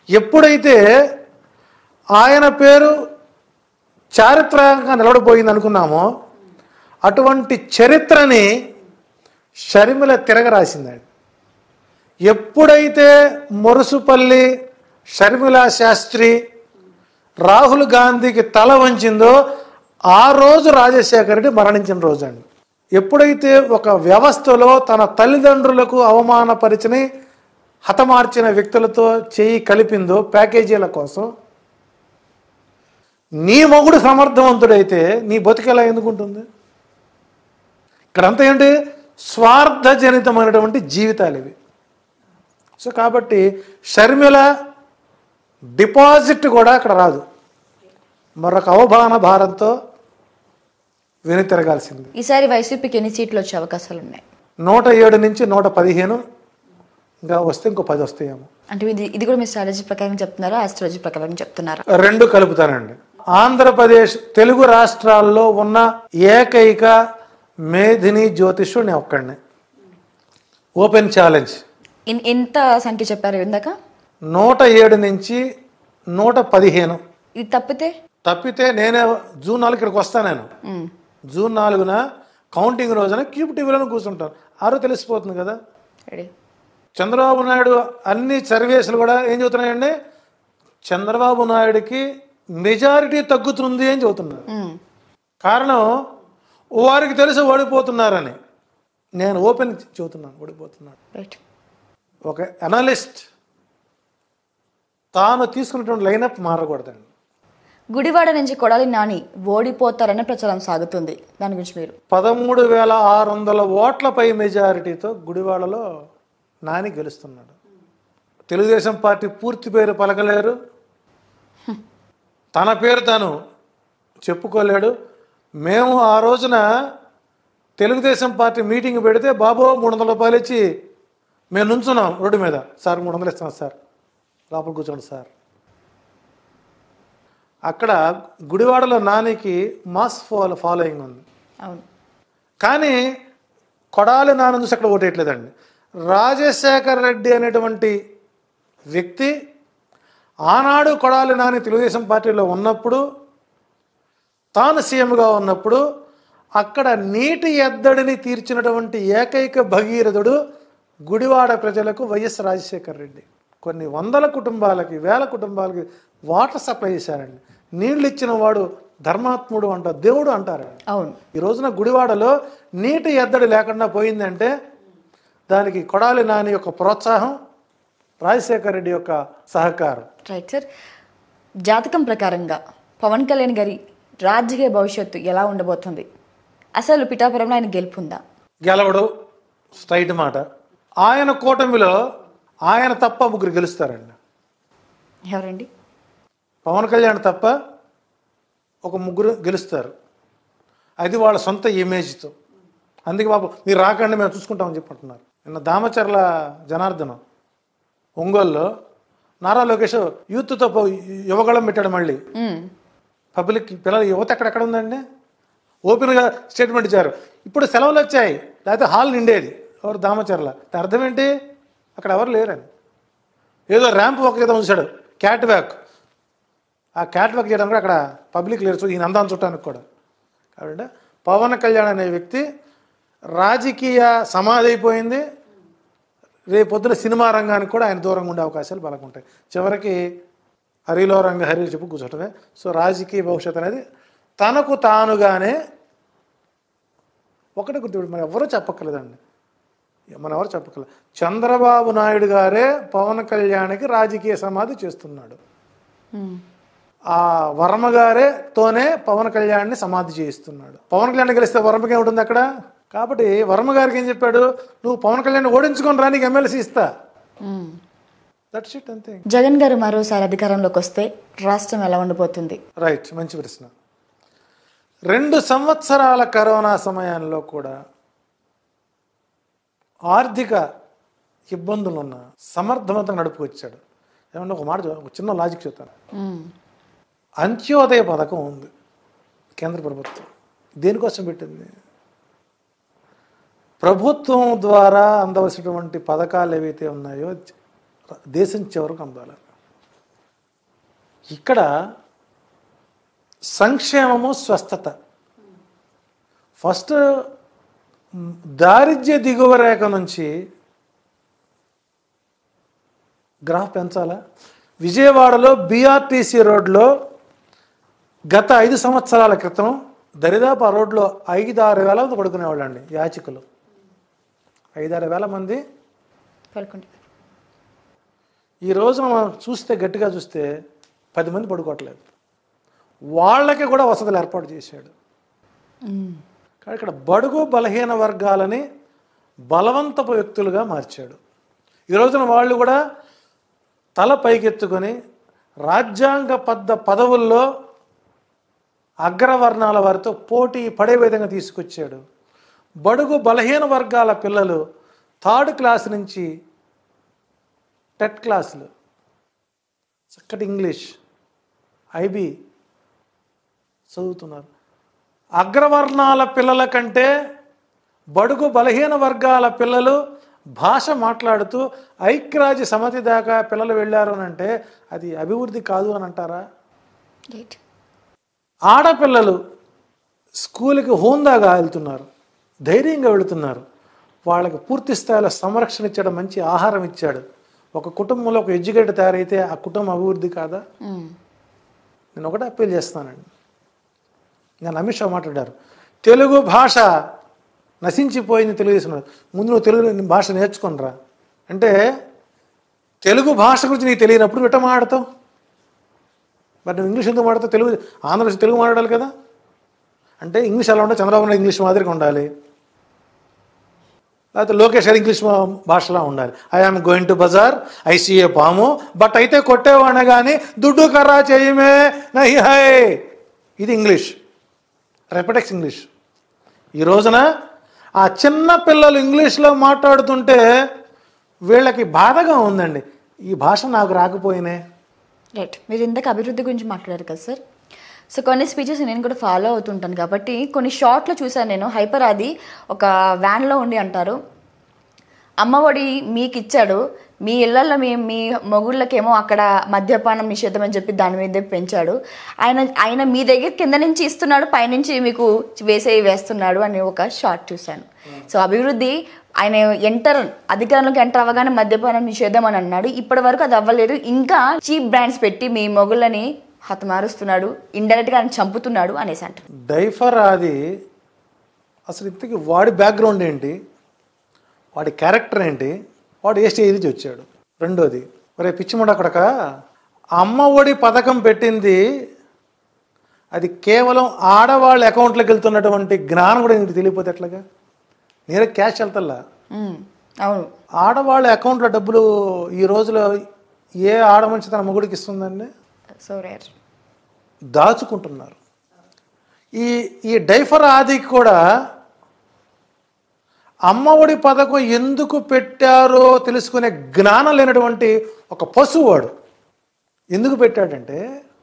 ఎప్పుడైతే ఆయన పేరు చారిత్రకంగా నిలబడిపోయింది అనుకున్నామో అటువంటి చరిత్రని షర్మిల తిరగరాసిందండి. ఎప్పుడైతే మురుసుపల్లి షర్మిలా శాస్త్రి రాహుల్ గాంధీకి తల వంచిందో ఆ రోజు రాజశేఖర రెడ్డి మరణించిన రోజు అండి. ఎప్పుడైతే ఒక వ్యవస్థలో తన తల్లిదండ్రులకు అవమానపరిచిన హతమార్చిన వ్యక్తులతో చేయి కలిపిందో ప్యాకేజీల కోసం, నీ మొగుడు సమర్థవంతుడైతే నీ బతుకెలా ఎందుకుంటుంది? ఇక్కడంతా ఏంటి? స్వార్థజనితమైనటువంటి జీవితాలు ఇవి. సో కాబట్టి షర్మిల డిపాజిట్ కూడా అక్కడ రాదు, మరొక అవమాన భారంతో వెనుతిరగాల్సింది. ఈసారి వైసీపీకి ఎన్ని సీట్లు వచ్చే అవకాశాలు ఉన్నాయి? 107 నుంచి 115, ఇంకా వస్తే ఇంకో 10 వస్తాయేమో. అంటే ఇది కూడా మీ స్ట్రాటజీ ప్రకారం చెప్తున్నారా, ఆస్ట్రాలజీ ప్రకారం చెప్తున్నారా? రెండు కలుపుతానండి. ఆంధ్రప్రదేశ్ తెలుగు రాష్ట్రాల్లో ఉన్న ఏకైక మేధిని జ్యోతిష్యుడు నేను ఒక్కడినే. Open challenge. ఎంత సంఖ్య చెప్పారు ఇందాక? 107 నుంచి 115. ఇది తప్పితే నేనే జూన్ 4 ఇక్కడికి వస్తాను. నేను జూన్ 4న కౌంటింగ్ రోజున క్యూబ్ టీవీలో కూర్చుంటాను. ఆరో తెలిసిపోతుంది కదా. చంద్రబాబు నాయుడు అన్ని సర్వేసులు కూడా ఏం చెబుతున్నాయండి? చంద్రబాబు నాయుడికి మెజారిటీ తగ్గుతుంది అని చెబుతున్నారు. కారణం వారికి తెలిసి ఓడిపోతున్నారని. నేను ఓపెన్ చెబుతున్నాను, ఓడిపోతున్నాను. ఒక అనలిస్ట్ తాను తీసుకున్నటువంటి లైనప్ మారకూడదండి. గుడివాడ నుంచి కొడాలి నాని ఓడిపోతారనే ప్రచారం సాగుతుంది, దాని గురించి మీరు? 13,600 ఓట్లపై మెజారిటీతో గుడివాడలో నాని గెలుస్తున్నాడు. తెలుగుదేశం పార్టీ పూర్తి పేరు పలకలేరు, తన పేరు తాను చెప్పుకోలేడు. మేము ఆ రోజున తెలుగుదేశం పార్టీ మీటింగ్ పెడితే బాబో 300 రూపాయలు ఇచ్చి మేము నుంచున్నాం రోడ్డు మీద. సార్ 300 ఇస్తాను సార్, లోపల కూర్చోండి సార్. అక్కడ గుడివాడలో నానికి మాస్ ఫాలోయింగ్ ఉంది. కానీ కొడాలి నాని చూసి అక్కడ ఓటేయట్లేదండి. రాజశేఖర్ రెడ్డి అనేటువంటి వ్యక్తి ఆనాడు కొడాలి నాని తెలుగుదేశం పార్టీలో ఉన్నప్పుడు, తాను సీఎంగా ఉన్నప్పుడు అక్కడ నీటి ఎద్దడిని తీర్చినటువంటి ఏకైక భగీరథుడు గుడివాడ ప్రజలకు వైఎస్ రాజశేఖర్ రెడ్డి. కొన్ని వందల కుటుంబాలకి, వేల కుటుంబాలకి వాటర్ సప్లై చేశారండి. నీళ్ళు ఇచ్చిన వాడు ధర్మాత్ముడు అంటారు, దేవుడు అంటారు. అవును. ఈ రోజున గుడివాడలో నీటి ఎద్దడి లేకుండా పోయిందంటే దానికి కొడాలి నాని యొక్క ప్రోత్సాహం, రాజశేఖర్ రెడ్డి యొక్క సహకారం. Right sir. జాతకం ప్రకారంగా పవన్ కళ్యాణ్ గారి రాజకీయ భవిష్యత్తు ఎలా ఉండబోతుంది? అసలు పిఠాపురంలో ఆయన గెలుపుందా? గెలవడు, స్ట్రైట్ మాట. ఆయన కూటమిలో ఆయన తప్ప ముగ్గురు గెలుస్తారండి. ఎవరండి? పవన్ కళ్యాణ్ తప్ప ఒక ముగ్గురు గెలుస్తారు. అది వాళ్ళ సొంత ఇమేజ్తో. అందుకే బాబు మీరు రాకండి మేము చూసుకుంటామని చెప్పంటున్నారు. నిన్న దామచర్ల జనార్దనం ఒంగోలులో నారా లోకేష్ యూత్తో యువగళం పెట్టాడు. మళ్ళీ పబ్లిక్ పిల్లల యువత ఎక్కడెక్కడ ఉందండి? ఓపెన్గా స్టేట్మెంట్ ఇచ్చారు. ఇప్పుడు సెలవులు వచ్చాయి, లేకపోతే హాల్ నిండేది. ఎవరు? దామచర్ల. అర్థం ఏంటి? అక్కడ ఎవరు లేరని. ఏదో ర్యాంప్ వాక్ ఏదో ఉంచాడు, క్యాట్ వాక్. ఆ క్యాట్ వాక్ చేయడానికి అక్కడ పబ్లిక్ లేరు, ఈయన అందాన్ని చుట్టానికి కూడా. కాబట్టి పవన్ కళ్యాణ్ అనే వ్యక్తి రాజకీయ సమాధి అయిపోయింది. రేపొద్దున సినిమా రంగానికి కూడా ఆయన దూరంగా ఉండే అవకాశాలు బలకుంటాయి. చివరికి హరిలో రంగ హరి చెప్పు కూర్చోటమే. సో రాజకీయ భవిష్యత్తు అనేది తనకు తానుగానే ఒకటి గుర్తుపెట్టి మనం ఎవరూ చెప్పక్కర్లేదండి, మనం ఎవరు చెప్పక్కర్లేదు. చంద్రబాబు నాయుడు గారే పవన్ కళ్యాణ్కి రాజకీయ సమాధి చేస్తున్నాడు. ఆ వర్మ గారేతోనే పవన్ కళ్యాణ్ని సమాధి చేయిస్తున్నాడు. పవన్ కళ్యాణ్ గెలిస్తే వర్మకి ఏముంటుంది అక్కడ? కాబట్టి వర్మ గారికి ఏం చెప్పాడు? నువ్వు పవన్ కళ్యాణ్ ఓడించుకొని రా, నీకు ఎమ్మెల్సీ ఇస్తా. దట్స్ ఇట్, అంతే. జగన్ గారు మరోసారి అధికారంలోకి వస్తే రాష్ట్రం ఎలా ఉండిపోతుంది? రైట్, మంచి ప్రశ్న. 2 సంవత్సరాల కరోనా సమయంలో కూడా ఆర్థిక ఇబ్బందులున్న సమర్థవంతంగా నడుపుకొచ్చాడు. ఏమన్నా ఒక మాట, ఒక చిన్న లాజిక్ చెప్తాను. అంత్యోదయ పథకం ఉంది కేంద్ర ప్రభుత్వం. దేనికోసం పెట్టింది? ప్రభుత్వం ద్వారా అందవలసినటువంటి పథకాలు ఏవైతే ఉన్నాయో దేశం చివరకు అందాలి. ఇక్కడ సంక్షేమము, స్వస్థత. ఫస్ట్ దారిద్ర్య దిగువ రేఖ నుంచి గ్రాఫ్ పెంచాలా. విజయవాడలో BRTC రోడ్లో గత 5 సంవత్సరాల క్రితం దరిదాపు ఆ రోడ్లో 5-6 వేల మంది పడుకునేవాళ్ళండి యాచకులు. 5-6 వేల మంది పడుకుంటారు. ఈ రోజున మనం చూస్తే, గట్టిగా చూస్తే 10 మంది పడుకోవట్లేదు. వాళ్ళకి కూడా వసతులు ఏర్పాటు చేశాడు. కానీ ఇక్కడ బడుగు బలహీన వర్గాలని బలవంతపు వ్యక్తులుగా మార్చాడు. ఈ రోజున వాళ్ళు కూడా తల పైకెత్తుకొని రాజ్యాంగబద్ధ పదవుల్లో అగ్రవర్ణాల వారితో పోటీ పడే విధంగా తీసుకొచ్చాడు. బడుగు బలహీన వర్గాల పిల్లలు 3rd క్లాస్ నుంచి టెట్ క్లాసులు, చక్కటి ఇంగ్లీష్, IB చదువుతున్నారు. అగ్రవర్ణాల పిల్లల కంటే బడుగు బలహీన వర్గాల పిల్లలు భాష మాట్లాడుతూ ఐక్యరాజ్య సమితి దాకా పిల్లలు వెళ్ళారు అని అంటే అది అభివృద్ధి కాదు అని అంటారా? ఆడపిల్లలు స్కూల్కి హోందాగా వెళ్తున్నారు, ధైర్యంగా వెళుతున్నారు. వాళ్ళకి పూర్తి స్థాయిలో సంరక్షణ ఇచ్చాడు, మంచి ఆహారం ఇచ్చాడు. ఒక కుటుంబంలో ఒక ఎడ్యుకేటర్ తయారైతే ఆ కుటుంబం అభివృద్ధి కాదా? నేను ఒకటే అప్పీల్ చేస్తానండి. నేను అమిత్ షా మాట్లాడారు, తెలుగు భాష నశించిపోయింది తెలుగుదేశం. ముందు నువ్వు తెలుగు భాష నేర్చుకునిరా అంటే, తెలుగు భాష గురించి నీకు తెలియనప్పుడు ఎట్ట మాట్లాడతావు? మరి నువ్వు ఇంగ్లీష్ ఎందుకు మాట్లాడతావు? తెలుగు ఆంధ్రప్రదేశ్ తెలుగు మాట్లాడాలి కదా. అంటే ఇంగ్లీష్ ఎలా ఉంటే చంద్రబాబు నాయుడు ఇంగ్లీష్ మాదిరిగా ఉండాలి, లేకపోతే లోకేష్ గారు ఇంగ్లీష్ భాషలా ఉండాలి. I am going to bazaar, I see a పాము, బట్ అయితే కొట్టేవాడిన కానీ దుడ్డు కర్రా చేయమే నహి హై. ఇది ఇంగ్లీష్, రెపటెక్స్ ఇంగ్లీష్. ఈ రోజున ఆ చిన్న పిల్లలు ఇంగ్లీష్లో మాట్లాడుతుంటే వీళ్ళకి బాధగా ఉందండి, ఈ భాష నాకు రాకపోయినే. రైట్, మీరు ఇందాక అభివృద్ధి గురించి మాట్లాడారు కదా సార్. సో కొన్ని స్పీచెస్ నేను కూడా ఫాలో అవుతుంటాను కాబట్టి కొన్ని షార్ట్లో చూసాను నేను. హైపర్ ఆది ఒక వ్యాన్లో ఉండి అంటారు, అమ్మఒడి మీకు ఇచ్చాడు, మీ ఇళ్లలో మీ మొగుళ్ళకేమో అక్కడ మద్యపానం నిషేధం అని చెప్పి దాని మీద పెంచాడు. ఆయన మీ దగ్గర కింద నుంచి ఇస్తున్నాడు, పైనుంచి మీకు వేస్తున్నాడు అని ఒక షార్ట్ చూశాను. సో అభివృద్ధి ఆయన అధికారంలోకి ఎంటర్ అవ్వగానే మద్యపానం నిషేధం అని అన్నాడు. ఇప్పటి వరకు అది అవ్వలేదు. ఇంకా చీప్ బ్రాండ్స్ పెట్టి మీ మొగుళ్ళని హతమారుస్తున్నాడు, ఇండైరెక్ట్గా ఆయన చంపుతున్నాడు అనేసి అంటారు. డైఫర్ అది అసలు ఇంతకీ వాడి బ్యాక్గ్రౌండ్ ఏంటి, వాడి క్యారెక్టర్ ఏంటి, వాడు ఏ స్టేజ్ నుంచి వచ్చాడు? రెండోది, ఒరే పిచ్చిముండ అక్కడక అమ్మ ఒడి పథకం పెట్టింది అది కేవలం ఆడవాళ్ళ అకౌంట్లోకి వెళ్తున్నటువంటి జ్ఞానం కూడా నీకు తెలియపోతే ఎట్లాగా? నేనే క్యాష్ వెళ్తల్లా. అవును, ఆడవాళ్ళ అకౌంట్లో డబ్బులు ఈ రోజులో ఏ ఆడమనిషి తన మొగుడికి ఇస్తుందండి? So rare. దాచుకుంటున్నారు. ఈ డైఫర్ ఆదికి కూడా అమ్మఒడి పథకం ఎందుకు పెట్టారో తెలుసుకునే జ్ఞానం లేనటువంటి ఒక పశువాడు. ఎందుకు పెట్టాడంటే,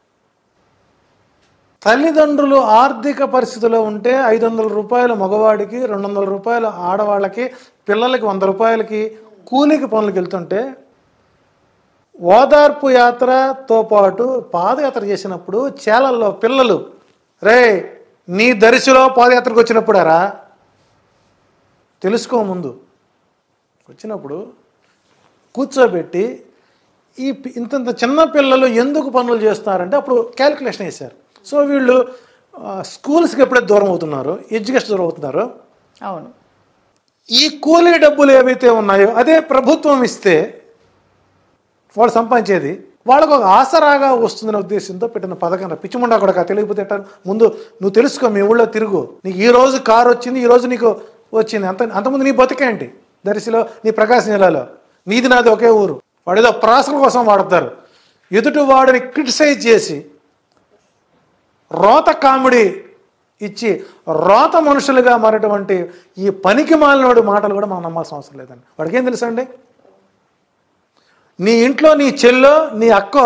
తల్లిదండ్రులు ఆర్థిక పరిస్థితిలో ఉంటే 500 రూపాయలు మగవాడికి, 200 రూపాయలు ఆడవాళ్ళకి, పిల్లలకి 100 రూపాయలకి కూలికి పనులకు వెళ్తుంటే ఓదార్పు యాత్రతో పాటు పాదయాత్ర చేసినప్పుడు చేలల్లో పిల్లలు, రే నీ దరిశిలో పాదయాత్రకు వచ్చినప్పుడారా తెలుసుకో, ముందు వచ్చినప్పుడు కూర్చోబెట్టి ఇంత చిన్న పిల్లలు ఎందుకు పనులు చేస్తున్నారంటే అప్పుడు క్యాలిక్యులేషన్ వేశారు. సో వీళ్ళు స్కూల్స్కి ఎప్పుడైతే దూరం అవుతున్నారు, ఎడ్యుకేషన్ దూరం అవుతున్నారు, అవును, ఈ కూలీ డబ్బులు ఏవైతే ఉన్నాయో అదే ప్రభుత్వం ఇస్తే వాళ్ళు సంపాదించేది వాళ్ళకు ఒక ఆసరాగా వస్తుందనే ఉద్దేశంతో పెట్టిన పథకం. పిచ్చిముండా కూడా తెలియకపోతే ముందు నువ్వు తెలుసుకో, మీ ఊళ్ళో తిరుగు, నీకు ఈ రోజు కారు వచ్చింది, ఈ రోజు నీకు వచ్చింది, అంతకుముందు నీ బతికేంటి? దరిశిలో, నీ ప్రకాశం జిల్లాలో నీది నాది ఒకే ఊరు. వాడేదో ప్రాసల కోసం వాడతారు. ఎదుటి వాడిని క్రిటిసైజ్ చేసి రోత కామెడీ ఇచ్చి రోత మనుషులుగా మారేటువంటి ఈ పనికి మాలినోడి మాటలు కూడా మనం నమ్మాల్సిన అవసరం లేదండి. వాడికి ఏం తెలుసా అండి? నీ ఇంట్లో నీ చెల్లో నీ అక్కో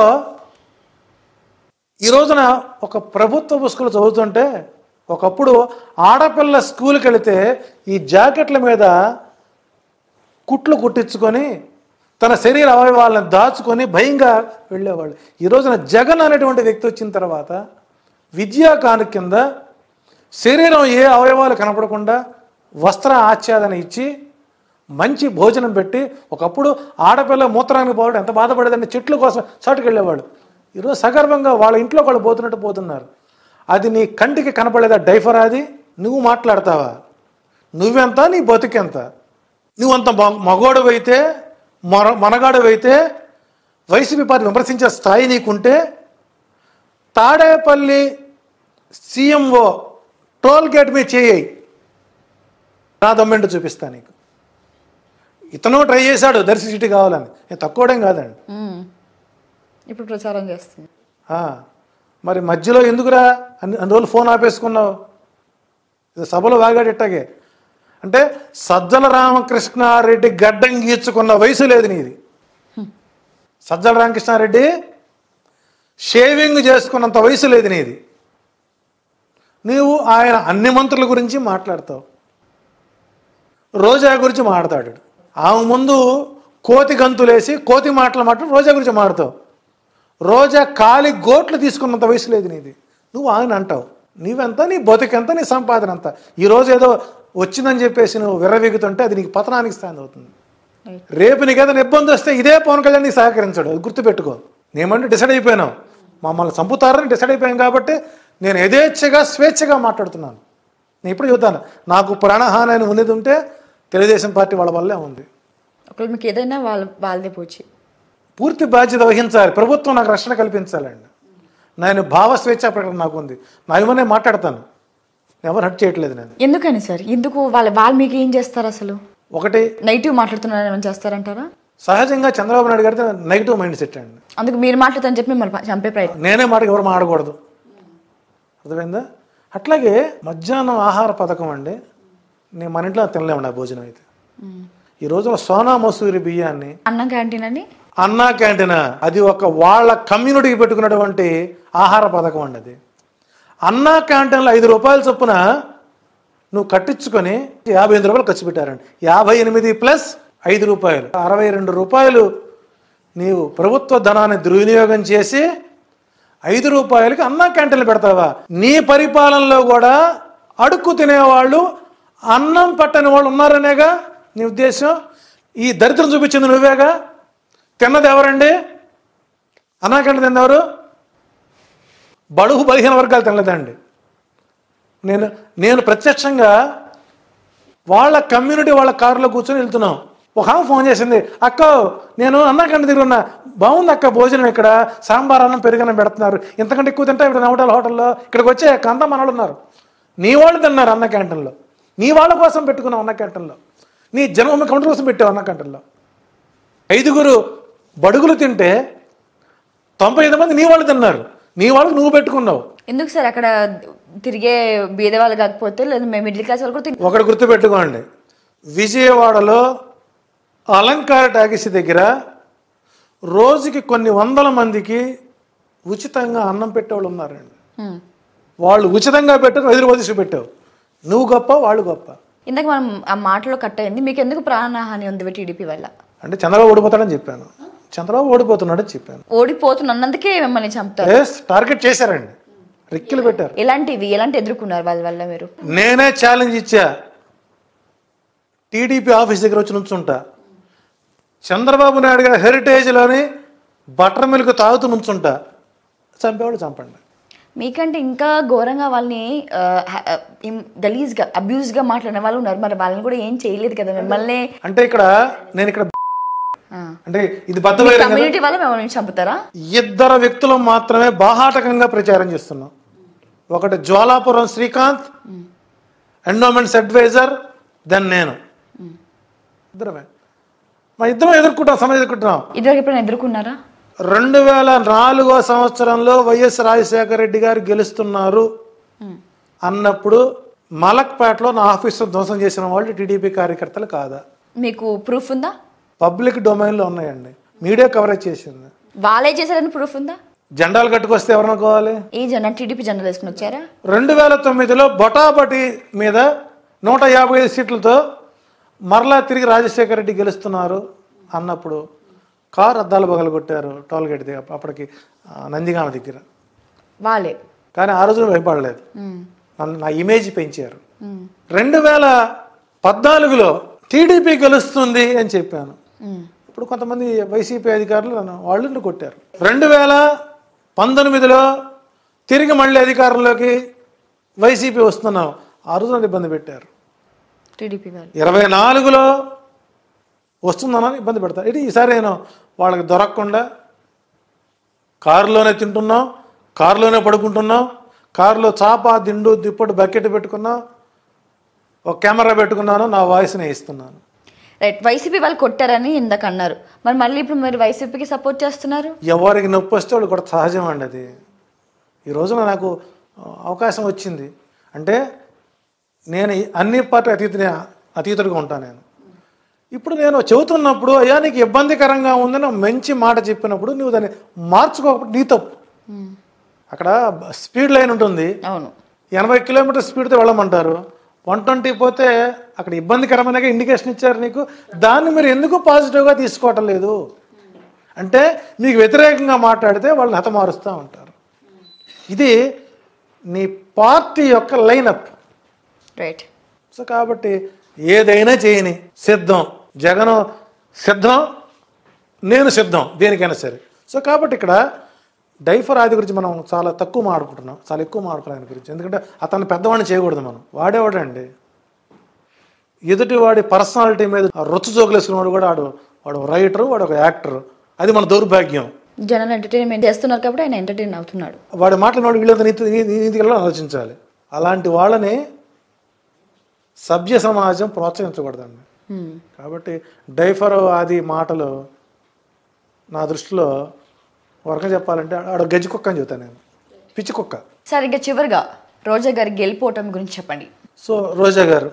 ఈ రోజున ఒక ప్రభుత్వ స్కూల్ చదువుతుంటే, ఒకప్పుడు ఆడపిల్ల స్కూల్కి వెళితే ఈ జాకెట్ల మీద కుట్లు కుట్టించుకొని తన శరీర అవయవాలను దాచుకొని భయంగా వెళ్ళేవాళ్ళు. ఈ రోజున జగన్ అనేటువంటి వ్యక్తి వచ్చిన తర్వాత విద్యా కానుక కింద శరీరం ఏ అవయవాలు కనపడకుండా వస్త్ర ఆచ్ఛాదన ఇచ్చి మంచి భోజనం పెట్టి, ఒకప్పుడు ఆడపిల్ల మూత్రానికి పోవడం ఎంత బాధపడేదంటే చెట్ల కోసం చాటుకు వెళ్ళేవాళ్ళు. ఈరోజు సగర్వంగా వాళ్ళ ఇంట్లో వాళ్ళు పోతున్నట్టు పోతున్నారు. అది నీ కంటికి కనపడేదా డైఫర్? అది నువ్వు మాట్లాడతావా? నువ్వెంత, నీ బతుకెంత? నువ్వంత మగోడవైతే మనగాడవైతే వైసీపీ పార్టీ విమర్శించే స్థాయి నీకుంటే తాడేపల్లి సీఎంఓ టోల్ గేట్ మీద చేయి, నా దమ్మెంటు చూపిస్తా నీకు. ఇతను ట్రై చేశాడు దర్శి సిటీ కావాలని, నేను తక్కువడం కాదండి. ఇప్పుడు ప్రచారం చేస్తుంది. మరి మధ్యలో ఎందుకురా అన్ని రోజులు ఫోన్ ఆపేసుకున్నావు? సభలో వాగాడు ఇట్టాగే. అంటే సజ్జల రామకృష్ణారెడ్డి గడ్డం గీర్చుకున్న వయసు లేదు నీది. సజ్జల రామకృష్ణారెడ్డి షేవింగ్ చేసుకున్నంత వయసు లేదు నీది. నీవు ఆయన అన్ని మంత్రుల గురించి మాట్లాడతావు, రోజా గురించి మాట్లాడాడు. ఆమె ముందు కోతి గంతులేసి కోతి మాటలు మాట్లాడు రోజా గురించి మాట్లాడతావు. రోజా కాలి గోట్లు తీసుకున్నంత వయసు లేదు నీది. నువ్వు ఆయన అంటావు. నీవెంత, నీ బతుకెంత, నీ సంపాదన అంత. ఈరోజు ఏదో వచ్చిందని చెప్పేసి నువ్వు విర్రవీగుతుంటే అది నీకు పతనానికి స్థానం అవుతుంది. రేపు నీకు ఏదైనా ఇబ్బంది వస్తే ఇదే పవన్ కళ్యాణ్ నీకు సహకరించాడు, అది గుర్తుపెట్టుకో. నేమంటే డిసైడ్ అయిపోయినావు, మమ్మల్ని చంపుతారని డిసైడ్ అయిపోయాం కాబట్టి నేను యథేచ్ఛగా స్వేచ్ఛగా మాట్లాడుతున్నాను. నేను ఇప్పుడు చెబుతాను, నాకు ప్రాణహాని అని ఉన్నది ఉంటే తెలుగుదేశం పార్టీ వాళ్ళ వల్లే ఉంది. ఒకవేళ మీకు ఏదైనా వాళ్ళదే పోచి పూర్తి బాధ్యత వహించాలి. ప్రభుత్వం నాకు రక్షణ కల్పించాలండి. నేను భావ స్వేచ్ఛ ప్రకటన నాకు ఉంది. నా ఇవన్నీ మాట్లాడతాను, ఎవరు హట్ చేయట్లేదు నేను. ఎందుకని సార్? ఎందుకు వాళ్ళు మీకు ఏం చేస్తారు అసలు? ఒకటి నెగిటివ్ మాట్లాడుతున్నారని ఏమైనా చేస్తారంటారా? సహజంగా చంద్రబాబు నాయుడు గారితో నెగిటివ్ మైండ్ సెట్ అండి. అందుకు మీరు మాట్లాడతారని చెప్పి మిమ్మల్ని చంపే ప్రయత్నం. నేనే మాటకి ఎవరు మాడకూడదు, అర్థమైందా? అట్లాగే మధ్యాహ్నం ఆహార పథకం అండి, నేను మన ఇంట్లో తినలేమండి ఆ భోజనం అయితే. ఈ రోజున సోనా మసూరి బియ్యాన్ని అన్నం క్యాంటీన్ అని అన్నా క్యాంటీన్, అది ఒక వాళ్ళ కమ్యూనిటీకి పెట్టుకున్నటువంటి ఆహార పథకం అండి. అది అన్నా క్యాంటీన్లో 5 రూపాయల చొప్పున నువ్వు కట్టించుకొని 58 రూపాయలు ఖర్చు పెట్టారండి. 58 ప్లస్ 5 రూపాయలు 62 రూపాయలు నీవు ప్రభుత్వ ధనాన్ని దుర్వినియోగం చేసి 5 రూపాయలకి అన్నా క్యాంటీన్లు పెడతావా? నీ పరిపాలనలో కూడా అడుక్కు తినేవాళ్ళు, అన్నం పట్టని వాళ్ళు ఉన్నారనేగా నీ ఉద్దేశం. ఈ దరిద్రం చూపించింది నువ్వేగా. తిన్నది ఎవరండి? అన్నా క్యాంటీన్ తిన్నవారు బడుగు బలహీన వర్గాలు తినలేదండి. నేను ప్రత్యక్షంగా వాళ్ళ కమ్యూనిటీ వాళ్ళ కారులో కూర్చొని వెళ్తున్నాం. ఒక ఆమె ఫోన్ చేసింది, అక్క నేను అన్నా క్యాంటీన్ దగ్గర ఉన్నా, బాగుంది అక్క భోజనం, ఇక్కడ సాంబార్ అన్నం పెరుగన్నం పెడుతున్నారు, ఇంతకంటే ఎక్కువ తింటా ఇక్కడ నవటల హోటల్లో, ఇక్కడికి వచ్చే అంతా మన వాళ్ళు ఉన్నారు. నీ వాళ్ళు తిన్నారు అన్న క్యాంటీన్లో, నీ వాళ్ళ కోసం పెట్టుకున్నావు అన్న క్యాంటీన్లో, నీ జన్మభూమి కౌంటర్ కోసం పెట్టావు అన్న క్యాంటీన్లో. 5 బడుగులు తింటే 95 మంది నీ వాళ్ళు తిన్నారు, నీ వాళ్ళకి నువ్వు పెట్టుకున్నావు. ఎందుకు సార్ అక్కడ తిరిగే బీద వాళ్ళు కాకపోతే లేదా మేము మిడిల్ క్లాస్ వాళ్ళు కూడా ఒకటి గుర్తుపెట్టుకోండి, విజయవాడలో అలంకార టాకీస్ దగ్గర రోజుకి కొన్ని వందల మందికి ఉచితంగా అన్నం పెట్టేవాళ్ళు ఉన్నారండి. వాళ్ళు ఉచితంగా పెట్టారు, 5 రూపాయలు తీసి పెట్టావు. నువ్వు గొప్ప, వాళ్ళు గొప్ప. ఇందాక మనం ఆ మాటలో కట్ అయింది, మీకు ఎందుకు ప్రాణహాని ఉంది టీడీపీ వల్ల? అంటే చంద్రబాబు ఓడిపోతాడని చెప్పాను, చంద్రబాబు ఓడిపోతున్నాడని చెప్పాను. ఓడిపోతున్నందుకే మిమ్మల్ని చంపుతారు, టార్గెట్ చేశారండి, రిక్కిలు పెట్టారు. ఎలాంటి ఎదుర్కొన్నారు వాళ్ళ వల్ల మీరు? నేనే ఛాలెంజ్ ఇచ్చా, టీడీపీ ఆఫీస్ దగ్గర వచ్చి నుంచుంటా, చంద్రబాబు నాయుడు గారి హెరిటేజ్లోని బటర్ మిల్క్ తాగుతూ నుంచుంటా, చంపేవాళ్ళు చంపండి. మీకంటే ఇంకా ఘోరంగా వాళ్ళని గలీజ్గా అబ్యూజ్గా మాట్లాడిన వాళ్ళు ఉన్నారు, మరి వాళ్ళని కూడా ఏం చేయలేదు కదా మిమ్మల్ని. అంటే నేను ఇక్కడ అంటే ఇది కమ్యూనిటీ వల్ల మిమ్మల్ని చంపుతారా? 2 వ్యక్తులు మాత్రమే బాహాటకంగా ప్రచారం చేస్తున్నాం. ఒకటి Jwalapuram Srikanth, endowments advisor, then నేను. ఇద్దరమే మా ఇద్దరం ఎదుర్కొంటాం, సమయం ఎదుర్కొంటున్నాం. ఇద్దరు ఎప్పుడైనా ఎదుర్కొన్నారా? 2004 సంవత్సరంలో వైఎస్ రాజశేఖర రెడ్డి గారు గెలుస్తున్నారు అన్నప్పుడు మలక్పేటలో నా ఆఫీసులో ధ్వంసం చేసిన వాళ్ళు టీడీపీ కార్యకర్తలు కాదా? మీకు ప్రూఫ్ ఉందా? పబ్లిక్ డొమైన్లో ఉన్నాయండి, మీడియా కవరేజ్ చేసింది. వాళ్ళే చేశారని ప్రూఫ్ ఉందా? జెండాలు కట్టుకొస్తే ఎవరనుకోవాలి? ఈ జెండా టీడీపీ జెండాలు వేసుకుని వచ్చారా? 2009లో బొటాబటి మీద 155 సీట్లతో మరలా తిరిగి రాజశేఖర రెడ్డి గెలుస్తున్నారు అన్నప్పుడు కారు అద్దాలు పగలగొట్టారు టోల్ గేట్ దగ్గర, అప్పటికి నందిగామ దగ్గర. వాళ్ళే. కానీ ఆ రోజు భయపడలేదు, నా ఇమేజ్ పెంచారు. 2014లో టీడీపీ గెలుస్తుంది అని చెప్పాను. ఇప్పుడు కొంతమంది వైసీపీ అధికారులు వాళ్ళు కొట్టారు. 2019లో తిరిగి మళ్ళీ అధికారంలోకి వైసీపీ వస్తున్నాం, ఆ రోజు నన్ను ఇబ్బంది పెట్టారు. టీడీపీ వాళ్ళు 24లో వస్తుందని ఇబ్బంది పెడతారు. ఇది ఈసారి నేను వాళ్ళకి దొరకకుండా కారులోనే తింటున్నాం, కారులోనే పడుకుంటున్నాం, కారులో చాప దిండు దిప్పటి బకెట్ పెట్టుకున్నాం, ఒక కెమెరా పెట్టుకున్నాను, నా వాయిస్ని ఇస్తున్నాను. రైట్. వైసీపీ వాళ్ళు కొట్టారని ఇందాక అన్నారు, మరి మళ్ళీ ఇప్పుడు మీరు వైసీపీకి సపోర్ట్ చేస్తున్నారు. ఎవరికి నొప్పి వస్తే వాళ్ళు కూడా సహజం అండి. అది ఈ రోజున నాకు అవకాశం వచ్చింది అంటే నేను అన్ని పార్టీ అతీతుడిగా ఉంటాను. నేను ఇప్పుడు నేను చెబుతున్నప్పుడు అయ్యా నీకు ఇబ్బందికరంగా ఉందని మంచి మాట చెప్పినప్పుడు నువ్వు దాన్ని మార్చుకోకపోతే నీ తప్పు. అక్కడ స్పీడ్ లైన్ ఉంటుంది, అవును, 80 కిలోమీటర్ స్పీడ్తో వెళ్ళమంటారు, 120 పోతే అక్కడ ఇబ్బందికరమైన ఇండికేషన్ ఇచ్చారు నీకు, దాన్ని మీరు ఎందుకు పాజిటివ్గా తీసుకోవటం లేదు అంటే మీకు వ్యతిరేకంగా మాట్లాడితే వాళ్ళని హతమారుస్తూ ఉంటారు. ఇది నీ పార్టీ యొక్క లైనప్. రైట్. సో కాబట్టి ఏదైనా చేయని సిద్ధం, జగన్ సిద్ధం, నేను సిద్ధం దేనికైనా సరే. సో కాబట్టి ఇక్కడ డైఫర్ ఆది గురించి మనం చాలా తక్కువ మాట్లాడుకుంటున్నాం, చాలా ఎక్కువ మాట్లాడుకున్నాం ఆయన గురించి. ఎందుకంటే అతను పెద్దవాడిని చేయకూడదు మనం. వాడేవాడండి ఎదుటి వాడి పర్సనాలిటీ మీద రొచ్చు జోకులేసుకున్నవాడు కూడా వాడు రైటరు, వాడు ఒక యాక్టర్. అది మన దౌర్భాగ్యం. జనాలు ఎంటర్టైన్మెంట్ చేస్తున్నారు కాబట్టి ఆయన ఎంటర్టైన్ అవుతున్నాడు. వాడి మాట్లాడినవాడు వీళ్ళంతా నీతిగా ఆలోచించాలి. అలాంటి వాళ్ళని సభ్య సమాజం ప్రోత్సహించకూడదండి. కాబట్టి డైఫర్ ఆది మాటలు నా దృష్టిలో వర్గం చెప్పాలంటే ఆడ గజ్జి కుక్క అని చెబుతాను నేను, పిచ్చి కుక్క. సార్ ఇంకా చివరిగా రోజా గారి గెలిపోవటం గురించి చెప్పండి. సో రోజా గారు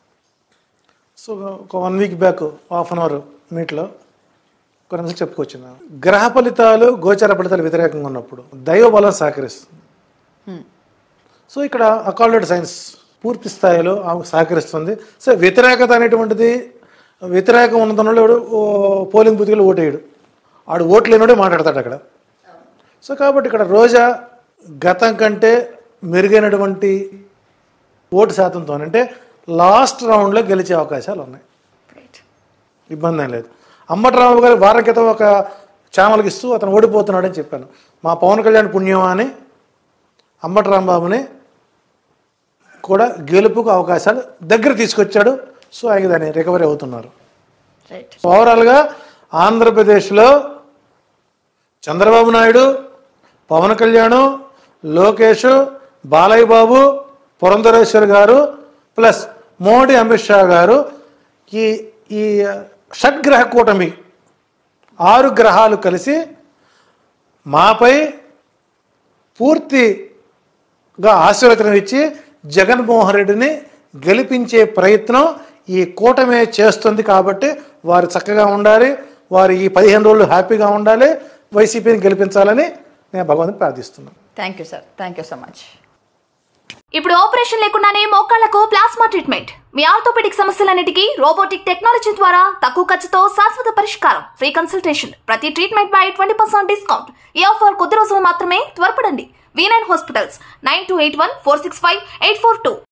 ఒక 1 week back half an hour మీట్లో కొన్ని నిమిషాలు చెప్పుకొచ్చిన గ్రహ ఫలితాలు గోచార ఫలితాలు వ్యతిరేకంగా ఉన్నప్పుడు దైవ బలం సహకరిస్తుంది. సో ఇక్కడ అకాల్డెడ్ సైన్స్ పూర్తి స్థాయిలో సహకరిస్తుంది. సో వ్యతిరేకత అనేటువంటిది వ్యతిరేకం ఉన్నదన్నోడు పోలింగ్ బూత్లో ఓటేయడు, ఆడు ఓట్లు లేనోడే మాట్లాడతాడు అక్కడ. సో కాబట్టి ఇక్కడ రోజా గతం కంటే మెరుగైనటువంటి ఓటు శాతంతో అంటే లాస్ట్ రౌండ్లో గెలిచే అవకాశాలు ఉన్నాయి, ఇబ్బంది ఏం లేదు. అంబటరాంబాబు గారు వారం క్రితం ఒక ఛానల్కి ఇస్తూ అతను ఓడిపోతున్నాడని చెప్పాను. మా పవన్ కళ్యాణ్ పుణ్యమా అని అంబటరాంబాబుని కూడా గెలుపుకు అవకాశాలు దగ్గర తీసుకొచ్చాడు. సో ఆయన దాన్ని రికవరీ అవుతున్నారు. ఓవరాల్గా ఆంధ్రప్రదేశ్లో చంద్రబాబు నాయుడు, పవన్ కళ్యాణ్, లోకేష్, బాలయ్య బాబు, పురంధరేశ్వర్ గారు ప్లస్ మోడీ, అమిత్ షా గారు ఈ షడ్గ్రహ కూటమి 6 గ్రహాలు కలిసి మాపై పూర్తిగా ఆశీర్వచనం ఇచ్చి జగన్మోహన్ రెడ్డిని గెలిపించే ప్రయత్నం ఈ కూటమే చేస్తుంది. కాబట్టి వారు చక్కగా ఉండాలి, వారు ఈ 15 రోజులు హ్యాపీగా ఉండాలి, వైసీపీని గెలిపించాలని నేను భగవంతుని ప్రార్థిస్తున్నాను. Thank you sir, thank you so much. ఇప్పుడు ఆపరేషన్ లేకుండానే మోకాళ్లకు ప్లాస్మా ట్రీట్మెంట్. మీ ఆర్థోపెడిక్ సమస్యలన్నిటికీ రోబోటిక్ టెక్నాలజీ ద్వారా తక్కువ ఖర్చుతో శాశ్వత పరిష్కారం. Free consultation. ప్రతి ట్రీట్మెంట్ పై 20% డిస్కౌంట్. ఈ ఆఫర్ కొద్ది రోజులు మాత్రమే. త్వరపడండి. V9 hospitals 9281465842.